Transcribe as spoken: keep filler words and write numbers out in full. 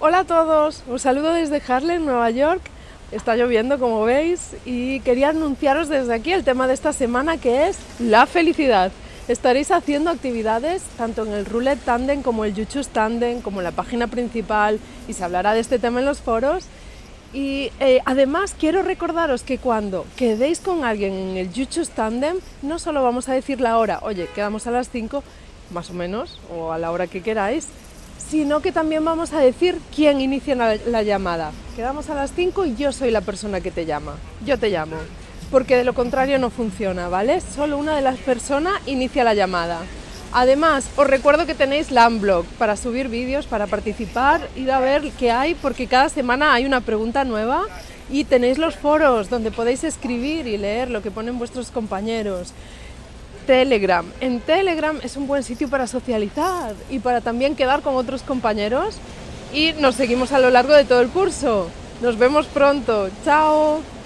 Hola a todos, os saludo desde Harlem, Nueva York. Está lloviendo, como veis, y quería anunciaros desde aquí el tema de esta semana, que es la felicidad. Estaréis haciendo actividades tanto en el Roulette Tandem como el You Choose Tandem, como en la página principal, y se hablará de este tema en los foros. Y eh, además quiero recordaros que cuando quedéis con alguien en el You Choose Tandem, no solo vamos a decir la hora, oye, quedamos a las cinco, más o menos, o a la hora que queráis, sino que también vamos a decir quién inicia la, la llamada. Quedamos a las cinco y yo soy la persona que te llama, yo te llamo, porque de lo contrario no funciona, ¿vale? Solo una de las personas inicia la llamada. Además, os recuerdo que tenéis Landblog para subir vídeos, para participar, ir a ver qué hay, porque cada semana hay una pregunta nueva, y tenéis los foros donde podéis escribir y leer lo que ponen vuestros compañeros. Telegram. En Telegram es un buen sitio para socializar y para también quedar con otros compañeros, y nos seguimos a lo largo de todo el curso. Nos vemos pronto. ¡Chao!